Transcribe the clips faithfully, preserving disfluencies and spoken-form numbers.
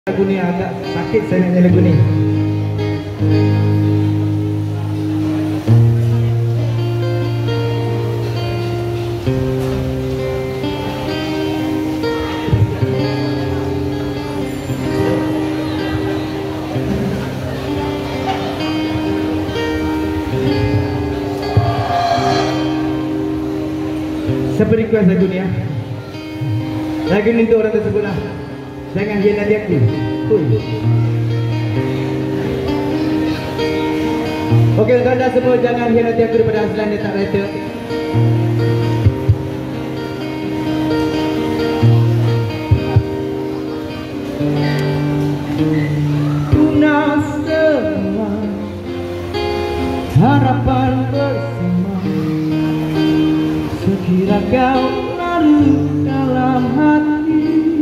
Lagu ni agak sakit saya nak nyanyi lagu ni. Siapa request lagu ni ya? Lagu ni untuk orang tersebut lah. Jangan hianati aku. Okey, untuk anda semua jangan hianati aku daripada Azlan Detak Writer. Tuna semua harapan bersama, sekira kau larut dalam hati.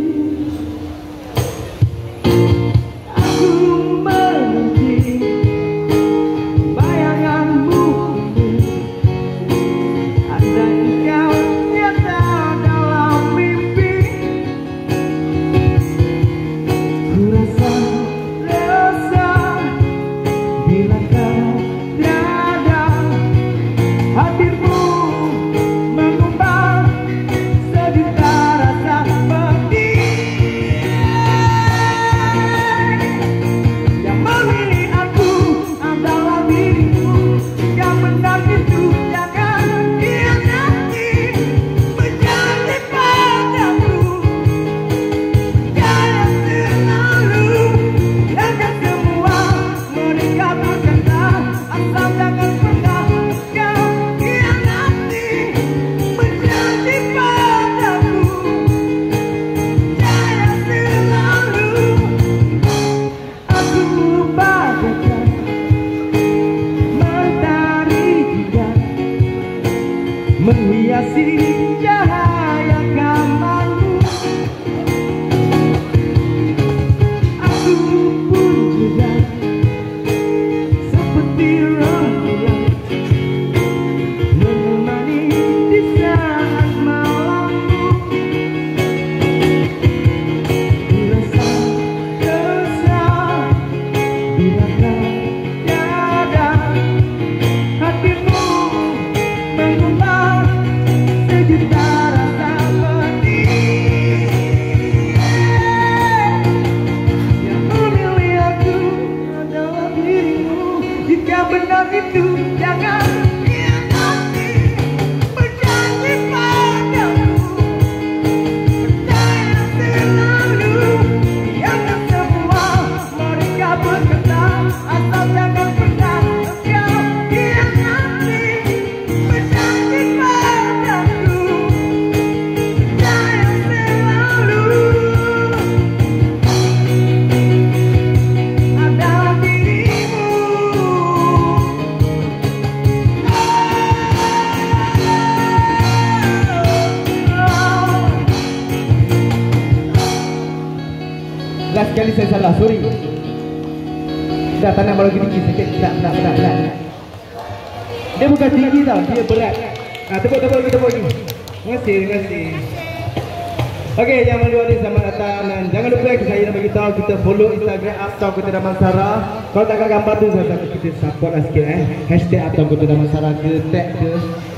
Menghiasi cahaya kamarmu, aku pun juga seperti rembulan menemani di saat malammu. Rasa resah bila kau tiada, hatimu mengubah sejuta rasa pedih yang memilih aku adalah dirimu. Jika benar itu jangan hianati, berjanji padaku, percaya selalu, biarkan semua mereka berkata, asal jangan pernah kau hianati, berjanji padaku. Last sekali saya salah, sorry. Dah tak nak baru tinggi sikit. Tak, tak, tak, tak. Dia bukan tinggi tau, dia berat. Ah, tepuk, tepuk lagi, tepuk lagi. Terima kasih, terima kasih. Okey, yang luar ni selamat datang dan jangan lupa saya nak bagi tahu kita follow Instagram Atau Kota Damansara. Kalau tak ada gambar tu saya kita support lah sikit eh. Hashtag Atau Kota Damansara ke tag ke